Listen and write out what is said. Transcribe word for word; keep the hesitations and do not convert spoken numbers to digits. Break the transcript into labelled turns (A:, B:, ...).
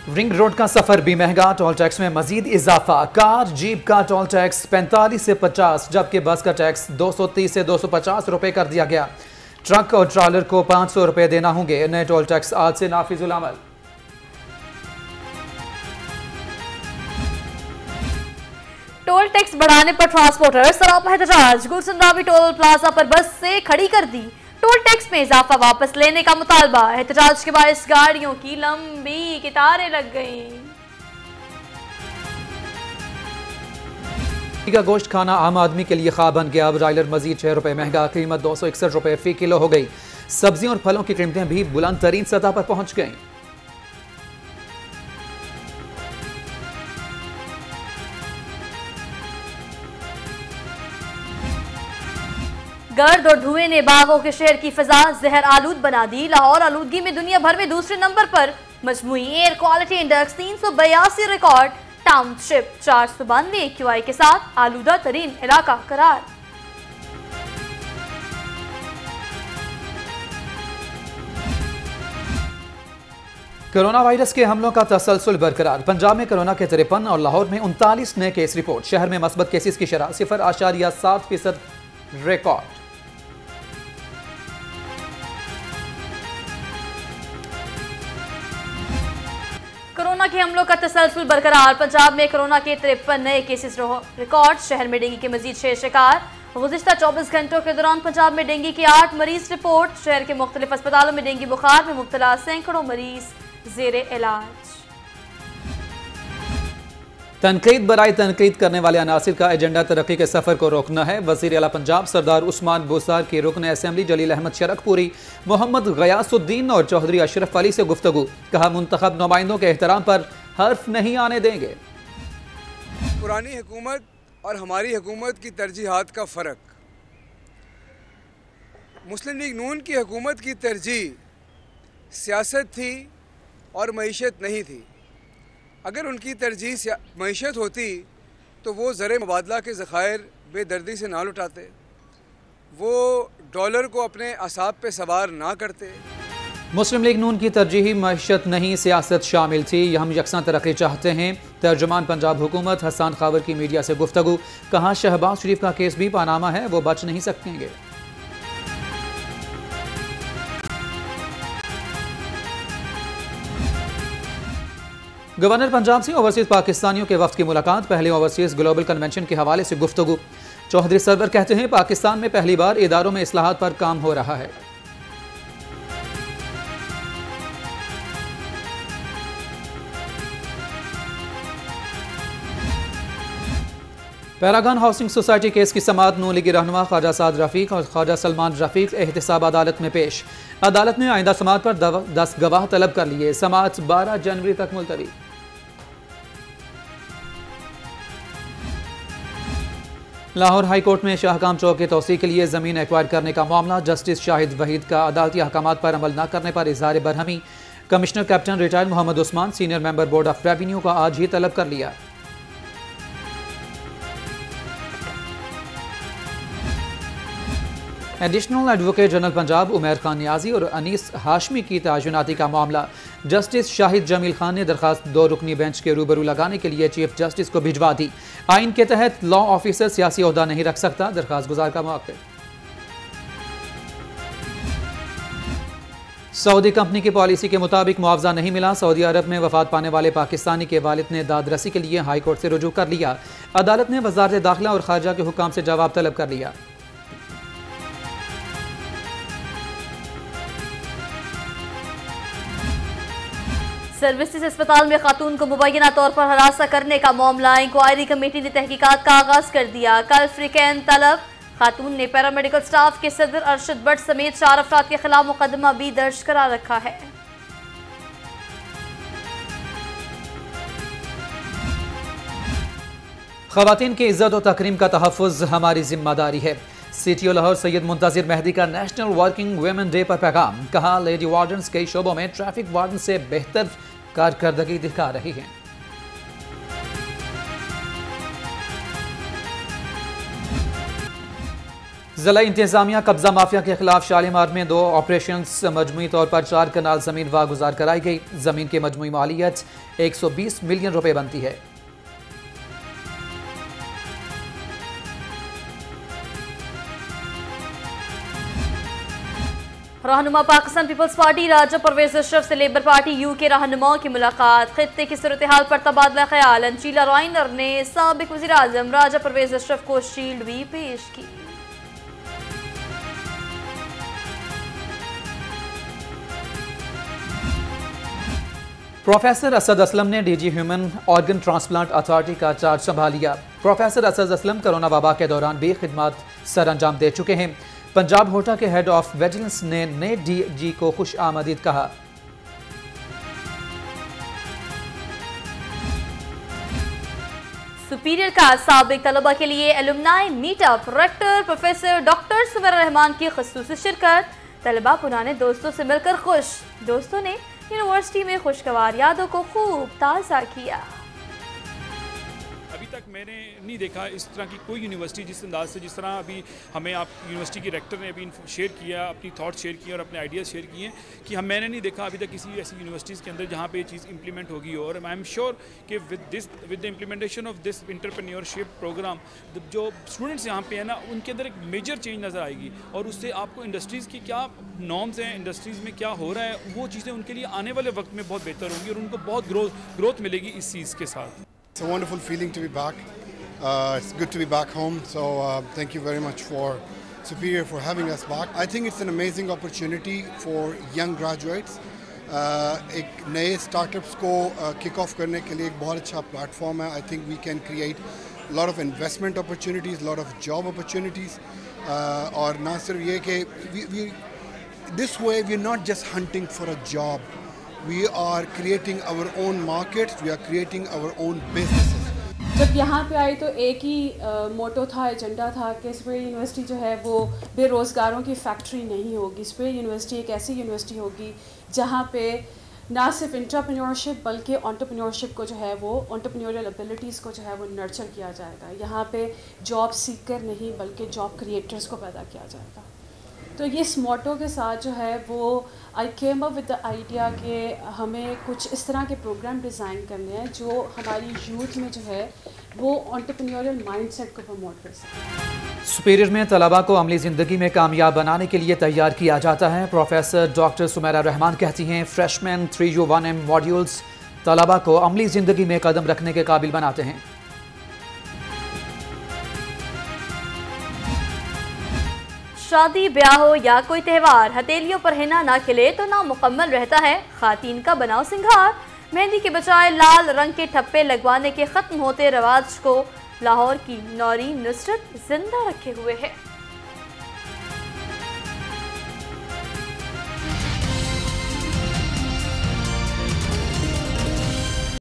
A: Ring road का सफर भी महंगा, टोल टैक्स में मजीद इजाफा। कार जीप का टोल टैक्स पैंतालीस से पचास, जबकि बस का टैक्स दो सौ तीस से दो सौ पचास रुपए कर दिया गया। ट्रक और ट्रॉलर को पाँच सौ रुपए देना होंगे। नए टोल टैक्स आज से नाफिजुल अमल।
B: टोल टैक्स बढ़ाने पर ट्रांसपोर्टर सरापा एहतजाज। गुलशन रावी टोल प्लाजा पर बस से खड़ी कर दी। टोल टैक्स में इजाफा वापस लेने का मुतालबा। एहतजाज के बायस गाड़ियों की लंबी कतारें लग गईं।
A: का गोश्त खाना आम आदमी के लिए ख्वाब बन गया। अब ब्रायलर मजीद छह रुपए महंगा, कीमत दो सौ इकसठ रुपए फी किलो हो गई। सब्जियों और फलों की कीमतें भी बुलंद तरीन सतह पर पहुंच गईं।
B: गर्द और धुएं ने बागों के शहर की फिजा जहर आलूद बना दी। लाहौर आलूदगी में दुनिया भर में दूसरे नंबर पर। मजमूई एयर क्वालिटी इंडेक्स तीन सौ बयासी रिकॉर्ड। टाउनशिप चार सौ बानवे ए क्यू आई के साथ आलूदा तरीन इलाका करार।
A: कोरोना वायरस के हमलों का तसलसल बरकरार। पंजाब में कोरोना के तिरपन और लाहौर में उनतालीस नए केस रिपोर्ट। शहर में मस्बत केसेस की शरह सिफर आशारिया सात फीसद रिकॉर्ड।
B: कोरोना के हमलों का तसलसल बरकरार। पंजाब में कोरोना के तिरपन नए केसेस रिकॉर्ड। शहर में डेंगू के मजीद छह शिकार। गुज़िश्ता चौबीस घंटों के दौरान पंजाब में डेंगू के आठ मरीज रिपोर्ट। शहर के मुख्तलिफ अस्पतालों में डेंगू बुखार में मुब्तला सैकड़ों मरीज जेरे इलाज।
A: तनकीद बराए तनकीद करने वाले अनासिर का एजेंडा तरक्की के सफर को रोकना है। वज़ीर आला पंजाब सरदार उस्मान बुसार की रुकन असेंबली जलील अहमद शरकपुरी मोहम्मद गयासुद्दीन और चौधरी अशरफ अली से गुफ्तगू। कहा मुंतखब नुमाइंदों के एहतराम पर हर्फ नहीं आने देंगे।
C: पुरानी हुकूमत और हमारी हुकूमत की तरजीहात का फ़र्क। मुस्लिम लीग नून की हुकूमत की तरजीह सियासत थी और मईशत नहीं थी। अगर उनकी तरजीह मईशत होती तो वो ज़र मुबादला के ज़खायर बेदर्दी से ना लुटाते, वो डॉलर को अपने असाब पे सवार ना करते।
A: मुस्लिम लीग नून की तरजीही मईशत नहीं, सियासत शामिल थी। हम यकसा तरक्की चाहते हैं। तर्जुमान पंजाब हुकूमत हसन खावर की मीडिया से गुफ्तगू। कहा शहबाज शरीफ का केस भी पानामा है, वो बच नहीं सकेंगे। गवर्नर पंजाब से ओवरसीज पाकिस्तानियों के वफ्द की मुलाकात। पहले ओवरसीज ग्लोबल कन्वेंशन के हवाले से गुफ्तगू। चौधरी सरवर कहते हैं पाकिस्तान में पहली बार इदारों में इस्लाहात पर काम हो रहा है। पैरागन हाउसिंग सोसाइटी केस की समाअत नून लीगी रहनुमा ख्वाजा साद रफीक और ख्वाजा सलमान रफीक एहतसाब अदालत में पेश। अदालत ने आइंदा समाअत पर दस गवाह तलब कर लिए। समाअत बारह जनवरी तक मुलतवी। लाहौर हाई कोर्ट में शाहकाम चौक की तोसी के लिए जमीन एक्वायर करने का मामला। जस्टिस शाहिद वहीद का अदालती अहकामात पर अमल न करने पर इजहार बरहमी। Commissioner captain retired Mohammad Usman senior member board of revenue का आज ही तलब कर लिया। Additional advocate general Punjab Umair Khan Niazi और अनीस हाशमी की तयनाती का मामला। जस्टिस शाहिद जमील खान ने दरखास्त दो रुकनी बेंच के रूबरू लगाने के लिए चीफ जस्टिस को भिजवा दी। आइन के तहत लॉ ऑफिसर सियासी ओहदा नहीं रख सकता, दरखास्त गुजार का मौका। सऊदी कंपनी की पॉलिसी के मुताबिक मुआवजा नहीं मिला। सऊदी अरब में वफात पाने वाले पाकिस्तानी के वालिद ने दादरसी के लिए हाई कोर्ट से रुजू कर लिया। अदालत ने वजारत दाखिला और खारजा के हुकाम से जवाब तलब कर लिया।
B: सर्विसेज अस्पताल में खातून को मुबैना तौर पर हरासा करने का मामला। इंक्वायरी कमेटी ने तहकीकात का आगाज कर दिया। कल फ्रिकैन तलब। खातून ने पैरामेडिकल स्टाफ के सदर अरशद भट्ट समेत चार अफराद के खिलाफ मुकदमा भी दर्ज करा रखा है।
A: खवातीन की इज्जत और तकरीम का तहफ़्फ़ुज़ हमारी जिम्मेदारी है। सीटीओ लाहौर सैयद मुंतज़िर मेहदी का नेशनल वर्किंग वुमेन डे पर पैगाम। कहा लेडी वार्डन्स कई शोबों में ट्रैफिक वार्डन से बेहतर कारकर्दगी दिखा रही हैं। जिला इंतजामिया कब्जा माफिया के खिलाफ शालीमार में दो ऑपरेशन मजमूई तौर पर चार कनाल जमीन वागुजार कराई गई। जमीन की मजमूई मालियत एक सौ बीस मिलियन रुपए बनती है।
B: रहनुमा पाकिस्तान पीपल्स पार्टी राजा परवेज अशरफ से लेबर पार्टी यू के रहनुमाओं की मुलाकात। खित्ते की सूरत हाल पर तबादला ख्याल। अंशीला रॉयनर ने साबिक वज़ीर आज़म राजा परवेज अशरफ को शील्ड भी पेश की।
A: प्रोफेसर असद असलम ने DG human organ transplant authority का चार्ज संभाल लिया। प्रोफेसर असद असलम कोरोना वबा के दौरान भी खिदमत सर अंजाम दे चुके हैं। पंजाब होटा के हेड ऑफ विजिलेंस ने नए डीजी को खुश आमदीद कहा।
B: सुपीरियर का साबिक तलबा के लिए alumni meetup. Rector professor doctor Sumera Rehman की खसूसी शिरकत। तलबा पुराने दोस्तों से मिलकर खुश। दोस्तों ने यूनिवर्सिटी में खुशगवार यादों को खूब ताज़ा किया।
D: अभी तक मैंने नहीं देखा इस तरह की कोई यूनिवर्सिटी जिस अंदाज से जिस तरह अभी हमें आप यूनिवर्सिटी की रेक्टर ने अभी शेयर किया, अपनी थॉट्स शेयर किए और अपने आइडियाज़ शेयर किए कि हम मैंने नहीं देखा अभी तक किसी ऐसी यूनिवर्सिटीज़ के अंदर जहाँ पे ये चीज़ इंप्लीमेंट होगी। और आई एम श्योर कि with this with the implementation of this entrepreneurship programme जो स्टूडेंट्स यहाँ पे हैं ना, उनके अंदर एक मेजर चेंज नज़र आएगी और उससे आपको इंडस्ट्रीज़ की क्या नॉर्म्स हैं, इंडस्ट्रीज़ में क्या हो रहा है, वो चीज़ें उनके लिए आने वाले वक्त में बहुत बेहतर होंगी और उनको बहुत ग्रोथ ग्रोथ मिलेगी इस चीज़ के साथ।
E: It's a wonderful feeling to be back. Uh, it's good to be back home. So uh, thank you very much for Superior for having us back. I think it's an amazing opportunity for young graduates. Uh, एक नए startups को uh, kick off करने के लिए एक बहुत अच्छा platform है. I think we can create a lot of investment opportunities, a lot of job opportunities. Uh, और ना सिर्फ ये कि we, we, this way we're not just hunting for a job. We are creating our own markets, we are creating our own businesses.
F: जब यहाँ पे आई तो एक ही मोटो था, एजेंडा था कि सुपीरियर यूनिवर्सिटी जो है वो बेरोज़गारों की फैक्ट्री नहीं होगी। सुपीरियर यूनिवर्सिटी एक ऐसी यूनिवर्सिटी होगी जहाँ पे ना सिर्फ इंटरप्रेन्योरशिप बल्कि एंटरप्रेन्योरशिप को जो है वो एंटरप्रेन्योरियल एबिलिटीज़ को जो है वो नर्चर किया जाएगा। यहाँ पे जॉब सीकर नहीं बल्कि जॉब क्रिएटर्स को पैदा किया जाएगा। तो ये इस मोटो के साथ जो है वो I came up with the idea कि हमें कुछ इस तरह के प्रोग्राम डिज़ाइन करने हैं जो हमारी यूथ में जो है वो एंटरप्रेन्योरियल माइंडसेट को प्रमोट कर सकें।
A: सुपीरियर में तलबा को अमली ज़िंदगी में कामयाब बनाने के लिए तैयार किया जाता है। प्रोफेसर डॉक्टर सुमेरा रहमान कहती हैं freshman three U one M modules तलबा को अमली ज़िंदगी में कदम रखने के काबिल बनाते हैं।
B: शादी ब्याह हो या कोई त्यौहार, हथेलियों पर हिना ना खिले तो ना मुकम्मल रहता है। खातीन का बनाओ सिंगार। मेहंदी के बजाय लाल रंग के ठप्पे लगवाने के खत्म होते रवाज को लाहौर की नौरीन नुसरत जिंदा रखे हुए है।